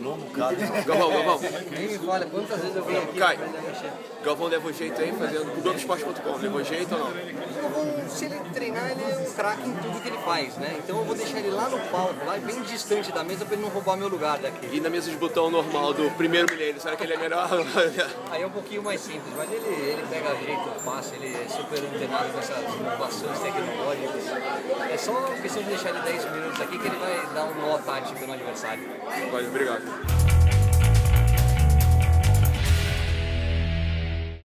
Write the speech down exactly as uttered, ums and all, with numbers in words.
treinou um bocado. Galvão, Galvão. Nem me fala quantas vezes eu vim aqui Cai. pra aprender a mexer. Galvão levou jeito aí fazendo o globo esporte ponto com. Levou jeito ou não? Eu vou, se ele treinar, ele é um craque em tudo que ele faz, né? Então eu vou deixar ele lá no palco, lá bem distante da mesa, pra ele não roubar meu lugar daqui. E na mesa de botão normal do primeiro milênio, será que ele é melhor? Aí é um pouquinho mais simples, mas ele, ele pega jeito fácil, ele é super antenado com essas inovações tecnológicas. É só questão de deixar ele dez minutos aqui que ele vai dar um nó tático no adversário. Pode, obrigado.